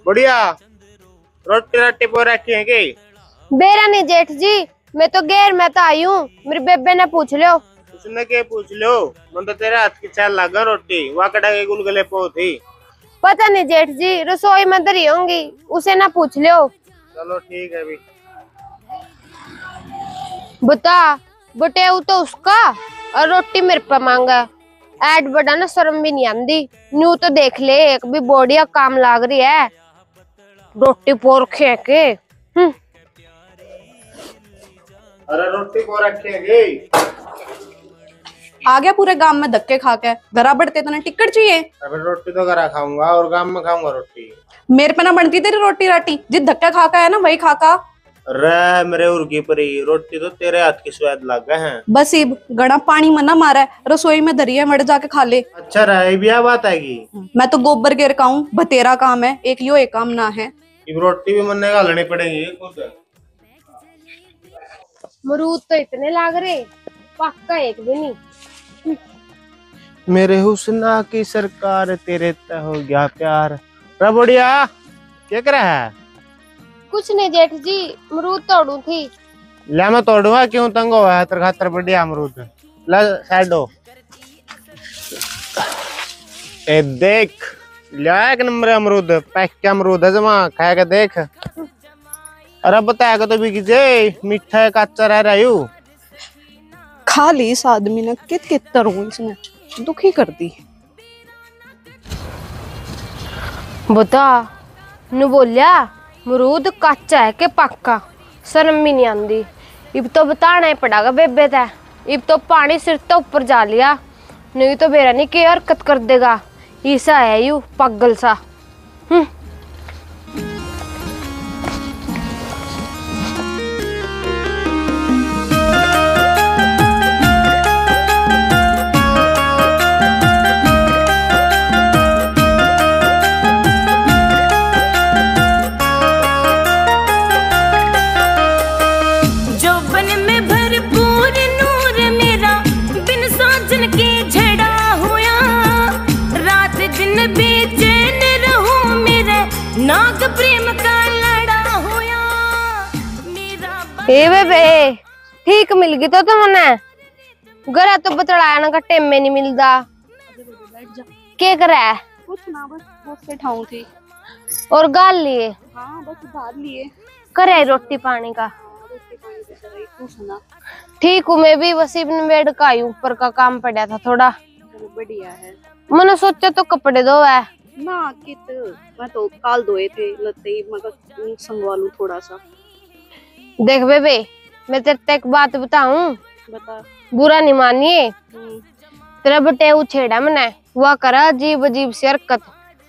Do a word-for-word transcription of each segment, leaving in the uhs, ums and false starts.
बढ़िया। रोटी रोटी पो रखी है की? बेरा नहीं जेठ जी, मैं तो गैर मैं तो आई हूँ, मेरी बेबे ने पूछ लो। उसने क्या पूछ लो? मन तो तेरे हाथ की चाल लगा रोटी वाकड़ा के गुलगुले पो थी। पता नहीं जेठ जी, रसोई में धरी होंगी, उसे ना पूछ लो। चलो ठीक है भी। बता बटेऊ तो उसका और रोटी मेरे पे मांगा। ऐड बड़ा ना शर्म भी नहीं आंदी। न्यू तो देख ले एक भी बढ़िया काम लाग रही है। रोटी पोर खे के हम्म। अरे रोटी पो रखी है की? आ गया पूरे गांव में धक्के खा के। घरा बढ़ते तो टिकट चाहिए। अबे रोटी तो घर खाऊंगा और गांव में खाऊंगा रोटी। मेरे पे ना बनती तेरी रोटी राटी, जिस धक्का खा का है ना वही खा का। अरे मेरे उर्गी परी रोटी तो तेरे हाथ की स्वाद लग गए हैं। बस इब गड़ा पानी मना मारा है, रसोई में धरी है, मर जाके खा ले। अच्छा रहा भी बात आएगी। मैं तो गोबर गिर का हूँ, बतेरा काम है, एक यो एक काम ना है। रोटी भी मन घालनी पड़ेगी खुद। मरूद तो इतने लाग रहे, पक्का एक भी नहीं। मेरे हुस्ना की सरकार तेरे तय हो गया प्यार। बढ़िया क्या कर रहा है? कुछ नहीं जेठ जी, मरूद तोड़ू थी। ले मैं तोड़ूंगा क्यों तंग हुआ है तेरे खातर बढ़िया अमरूद। ले साइडो ए देख ले एक नंबर अमरूद पैक के अमरूद है जमा खा के देख। अरे बताया तो भी कीजे मीठा है कच्चा रह रहा हूँ। खा ली इस आदमी ने, कित कित तरहूं इसने दुखी कर दी। बता न बोलिया मरूद कच्चा है के पक्का, शर्म भी नहीं आंदी। इब तो बताना ही पड़ेगा बेबे ते। इब तो पानी सिर तो ऊपर जा लिया, नहीं तो बेरा नहीं की हरकत कर देगा। ऐसा है यू पागल सा। हम्म। नाग प्रेम का लड़ा होया मेरा। ए बेबे ठीक मिल गई तो तुमने घर तो बतड़ाया ना का टेम में नहीं मिलता। क्या करा है? कुछ ना बस बहुत से ठाऊं थी और गाल लिए। हाँ बस उधार लिए। करे रोटी पानी का। रोटी पानी का सही, तू सुना। ठीक हूँ मैं भी, बस इबन बेड का आई ऊपर का काम पड़ा था थोड़ा। चलो बढ़िया है। मैंने सोचा तो कपड़े धो है ना कित मैं तो काल धोए थे लते ही, मैं संगवा लूं थोड़ा सा। देख बेबे मैं तेरे ते एक बात बताऊं, बता। बुरा नहीं मानिए। तेरा बटे छेड़ा मैंने हुआ करा अजीब अजीब सी हरकत।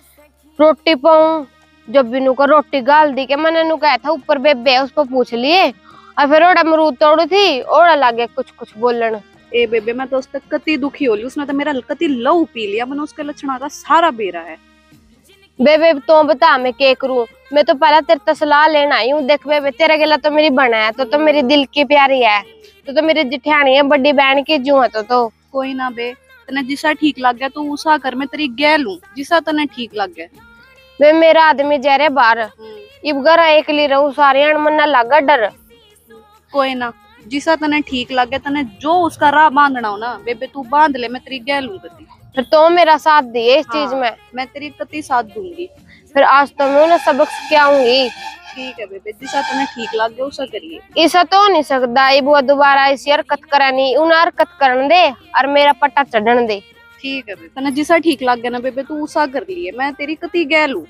रोटी पाऊं जब बिनू को रोटी गाल दी के मैंने नु कहा था ऊपर बेबे उसको पूछ लिए और फिर ओड़ा मरूद तोड़ी थी, ओड़ा लागे कुछ कुछ बोलन। ए बेबे मैं तो उस तक कति दुखी हो ली, उसने तो मेरा कति लहू पी लिया। मैंने उसके लक्षणा का सारा बेरा है। बेबे तो बता मैं क्या करूं, मैं तो पहला तेरे तो सलाह लेना आई हूँ। देख बेबे तेरे गला तो मेरी बना है, तो तो मेरी दिल की प्यारी है, तो तो मेरी जिठानी है, बड़ी बहन की जू है। तो तो कोई ना बे, तने जिसा ठीक लग गया तो उसा कर, मैं तेरी गै लूं जिसा तने ठीक लग गया। बे मेरा आदमी जा रहे बाहर, इब घर एकली रहूं सारे मन लगा डर। कोई ना जिसा तने ठीक लग गया, तने जो उसका राह बांधना हो ना बेबे तू बांध ले, मैं तेरी गै लूं कती। फिर तो मेरा साथ दिए इस चीज में। मैं तेरी कति साथ दूंगी। फिर आज तो मैं ना सबक सिखाऊंगी। ठीक है बेबे, जिसा तने ठीक लग गया उसा करिए। ऐसा तो नहीं सकता इब दोबारा ऐसी हरकत करनी, उन हरकत करन दे और मेरा पट्टा चढ़न दे। ठीक है बेबे, तने जिसा ठीक लग गया ना बेबे तू उसा कर लिए, मैं तेरी कति गै लूं।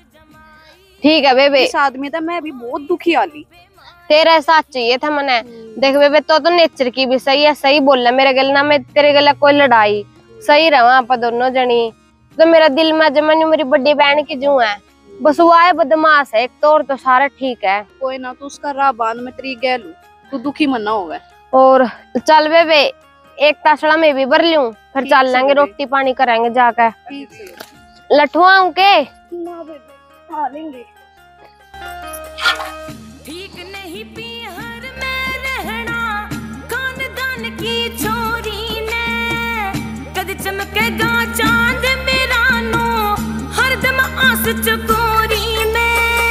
ठीक है बेबे। इस आदमी था मैं भी बहुत दुखी आली। तेरा साथ चाहिए था मैंने। देख बेबे तो तो नेचर की भी सही है, सही बोल रहा मेरे गले ना, मैं तेरे गले कोई लड़ाई सही रहा आप दोनों जनी। तो मेरा दिल में जमन मेरी बड़ी बहन की जू है, बस वो आए बदमाश है एक तो, और तो सारा ठीक है। कोई ना तू उसका राह बांध, मैं तेरी गै लूं, तू दुखी मना होगा। और चल बेबे एक तासड़ा में भी भर लूं, फिर चल लेंगे रोटी पानी करेंगे जाकर। लठुआऊं के ना बेबे खा लेंगे। ठीक नहीं पीहर में रहना खानदान की छोरी ने, कद चमकेगा चांद मेरा नो हरदम आस चकोरी में।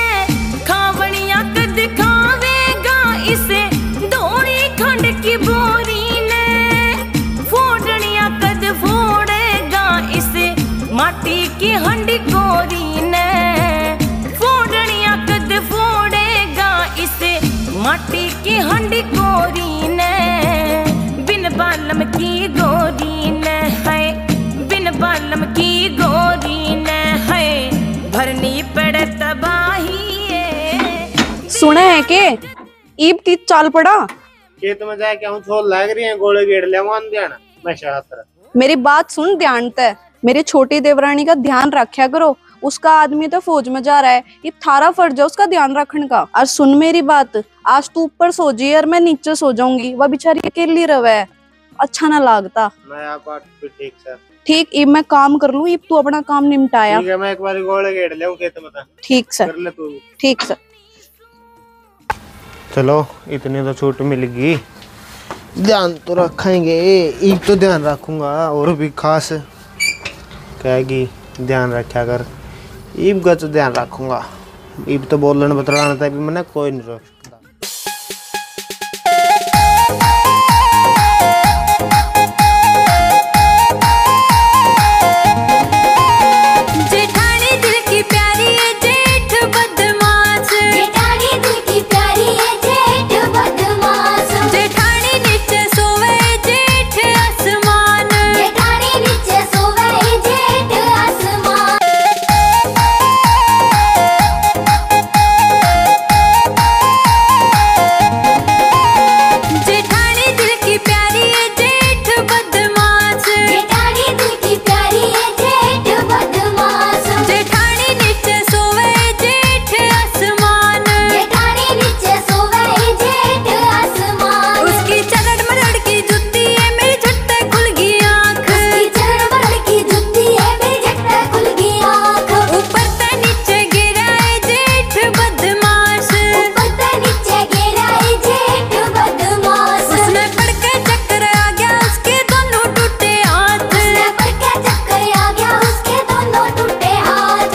की हंडी कोरी ने फोड़निया कद फोड़ेगा इसे माटी की हंडी कोरी ने बिन बालम की गोरी ने है बिन बालम की गोरी ने है भरनी पड़े तबाही सुने है के ईब तीत चाल पड़ा खेत में जाके हम छोल लग रही है गोले गेड़ ले मान देना मैं शाहतर मेरी बात सुन ध्यान ते मेरी छोटी देवरानी का ध्यान रखा करो उसका आदमी तो फौज में जा रहा है ये थारा फर्ज है उसका ध्यान रखने का। और सुन मेरी बात आज तू ऊपर सो जी और मैं नीचे सो जाऊंगी वह बेचारी अकेली रवे अच्छा ना लागता। मैं आप भी ठीक सर ठीक इब मैं काम कर लूं इब तू अपना काम निपटाया। ठीक है मैं एक बार गोले गेड़ ले खेत में था। ठीक सर कर ले तू ठीक सर। चलो इतनी तो छूट मिल गई ध्यान तो रखेंगे एक तो ध्यान रखूंगा और भी खास कहेगी ध्यान रखा कर ईब का तो ध्यान रखूंगा ईब तो बोलने बतलाना था भी मैंने कोई नहीं रोक सकता। जेठानी दिल की प्यारी है जेठ बदमाश जेठानी दिल की प्यारी है जेठ बदमाश जेठानी नीचे सोवे जेठ आसमान जेठानी नीचे सोवे जेठ आसमान जेठानी दिल की प्यारी है जेठ बदमाश जेठानी दिल की प्यारी है जेठ बदमाश जेठानी नीचे सोवे जेठ आसमान जेठानी नीचे सोवे जेठ आसमान उसकी चरड़ मरड़ की जुत्ती है मेरी झट्टे खुल गई आँख उसकी चरड़ मरड़ की जुत्ती है मेरी झट्टे खुल गई आँख ऊपर से नीचे गिरा है जेठ बदमाश ऊपर से नीचे गिरा है जेठ बदमाश उसने पड़ के चक्कर आ गया उसके दोनों टूटे हाथ उसने पड़ के चक्कर आ गया उसके दोनों टूटे हाथ।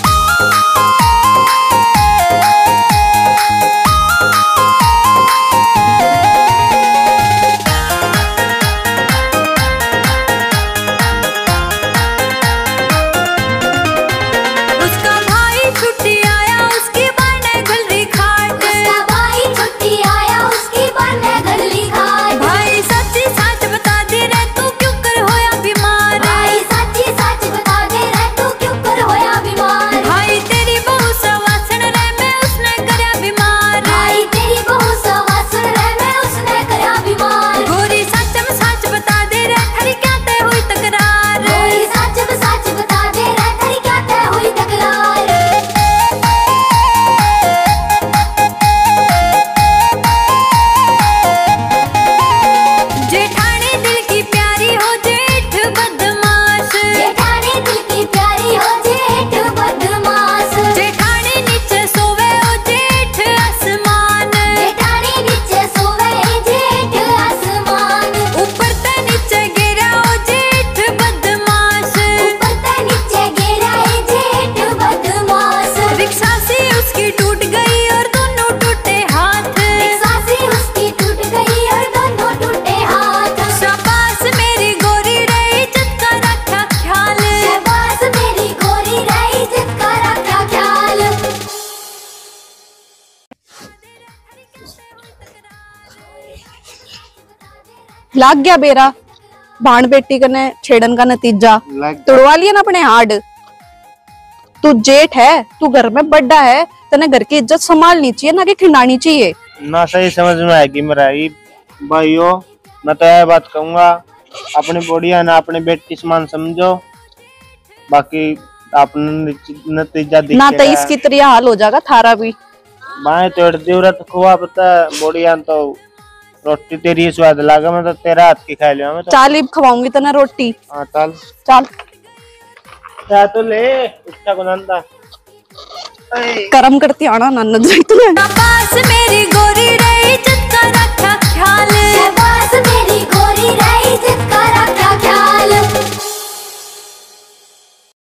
उसका भाई छुट्टी आया उसकी बने गली खाट उसका भाई छुट्टी आया उसकी बने गली खाट भाई सच्ची सच बता दे रे तू क्यों कर होया बीमार भाई सच्ची सच बता दे रे तू क्यों कर होया बीमार भाई तेरी बहू सवासण रे मैं उसने करया बीमार भाई तेरी बहू सवासण रे मैं उसने करया बीमार गोरी सच में सच बता दे रे थारी क्या ते हुई तकरार गोरी सच में सच बता दे रे थारी क्या ते हुई तकरार। जेठानी दिल की प्यारी हो जेठ बदमाश जेठानी दिल की प्यारी हो जेठ बदमाश जेठानी नीचे सोवे हो जेठ आसमान जेठानी नीचे सोवे जेठ आसमान ऊपर से नीचे गिरा हो जेठ बदमाश ऊपर से नीचे गिरा है जेठ बदमाश रिक्शा से उसकी टूट गई और दोनों टूटे हाथ रिक्शा से उसकी टूट गई और दोनों टूटे हाथ। शाबाश मेरी गोरी रे इज्जत का रखा ख्याल शाबाश मेरी गोरी रे इज्जत का रखा ख्याल। लाग गया बेरा भाण बेटी कने छेड़न का नतीजा लग तोड़वा लिया ना अपने हाड। तू जेठ है तू घर में बड़ा है तने घर की इज्जत संभालनी चाहिए ना कि खिंडानी चाहिए। ना सही समझ में आएगी मेरा ईब भाइयों मैं तो यह बात कहूंगा अपनी बोडिया ना अपनी बेटी समान समझो बाकी आपने नतीजा दिख ना तो इसकी तरह हाल हो जाएगा थारा भी। बाएं तोड़ दिवरत खुआ पता बोडिया तो रोटी तेरी स्वाद लागा मैं तो तेरा हाथ की खा लिया मैं तो चाल इब खवाऊंगी तने रोटी। हाँ चल चाल क्या तो ले इसका गुनांदा कर्म करती आना नन्नद जाई तूने। शाबाश मेरी गोरी रे इज्जत का रखा ख्याल